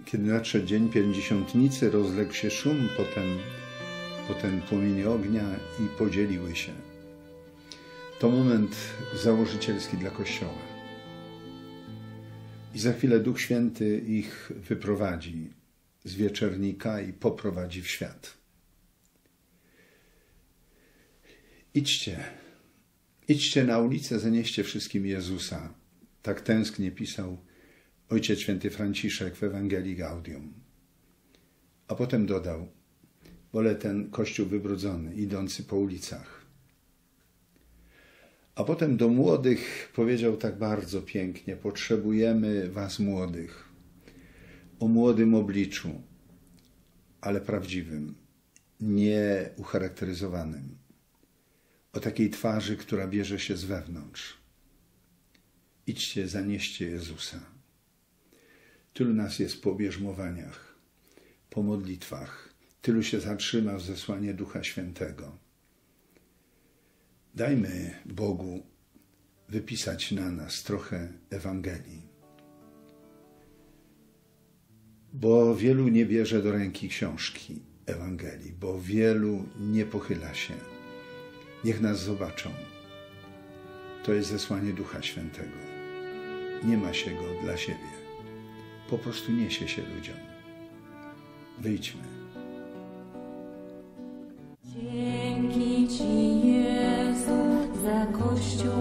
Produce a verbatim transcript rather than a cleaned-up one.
kiedy nadszedł dzień pięćdziesiątnicy, rozległ się szum, potem, potem płomienie ognia i podzieliły się. To moment założycielski dla Kościoła. I za chwilę Duch Święty ich wyprowadzi z wieczernika i poprowadzi w świat. Idźcie, idźcie na ulicę, zanieście wszystkim Jezusa. Tak tęsknie pisał Ojciec Święty Franciszek w Ewangelii Gaudium. A potem dodał: wolę ten Kościół wybrudzony, idący po ulicach. A potem do młodych powiedział tak bardzo pięknie: potrzebujemy was młodych, o młodym obliczu, ale prawdziwym, nie ucharakteryzowanym, o takiej twarzy, która bierze się z wewnątrz. Idźcie, zanieście Jezusa. Tylu nas jest po bierzmowaniach, po modlitwach, tylu się zatrzyma w zesłanie Ducha Świętego. Dajmy Bogu wypisać na nas trochę Ewangelii. Bo wielu nie bierze do ręki książki Ewangelii, bo wielu nie pochyla się. Niech nas zobaczą. To jest zesłanie Ducha Świętego. Nie ma się go dla siebie. Po prostu niesie się ludziom. Wyjdźmy. Dzięki Ci, Jezu, za Kościół